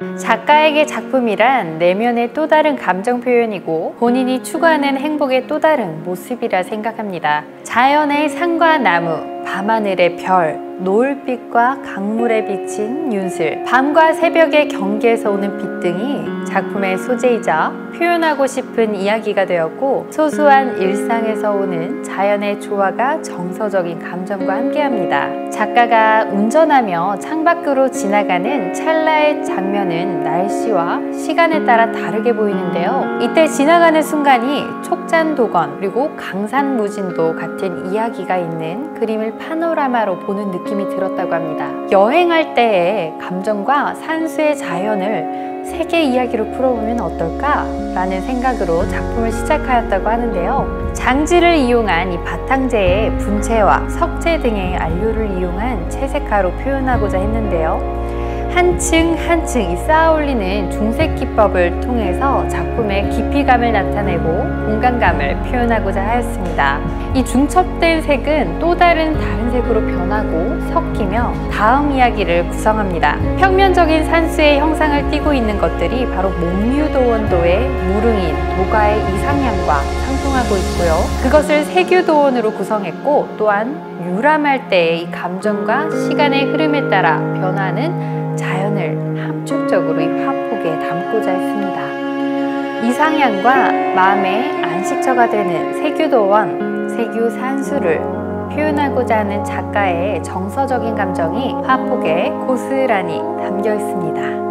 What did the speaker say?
작가에게 작품이란 내면의 또 다른 감정 표현이고 본인이 추구하는 행복의 또 다른 모습이라 생각합니다. 자연의 산과 나무, 밤하늘의 별, 노을빛과 강물에 비친 윤슬, 밤과 새벽의 경계에서 오는 빛 등이 작품의 소재이자 표현하고 싶은 이야기가 되었고, 소소한 일상에서 오는 자연의 조화가 정서적인 감정과 함께합니다. 작가가 운전하며 창밖으로 지나가는 찰나의 장면은 날씨와 시간에 따라 다르게 보이는데요. 이때 지나가는 순간이 촉잔도건 그리고 강산무진도 같은 이야기가 있는 그림을 파노라마로 보는 느낌이 들었다고 합니다. 여행할 때의 감정과 산수의 자연을 세계 이야기로 풀어보면 어떨까? 라는 생각으로 작품을 시작하였다고 하는데요. 장지를 이용한 이 바탕재에 분체와 석재 등의 안료를 이용한 채색화로 표현하고자 했는데요. 한층 한층 쌓아올리는 중색 기법을 통해서 작품의 깊이감을 나타내고 공간감을 표현하고자 하였습니다. 이 중첩된 색은 또 다른 색으로 변하고 섞이며 다음 이야기를 구성합니다. 평면적인 산수의 형상을 띠고 있는 것들이 바로 목류도원도의 무릉인 도가의 이상향과 상통하고 있고요. 그것을 세규도원으로 구성했고, 또한 유람할 때의 이 감정과 시간의 흐름에 따라 변하는 자연을 함축적으로 이 화폭에 담고자 했습니다. 이상향과 마음의 안식처가 되는 세규도원, 세규산수를 표현하고자 하는 작가의 정서적인 감정이 화폭에 고스란히 담겨 있습니다.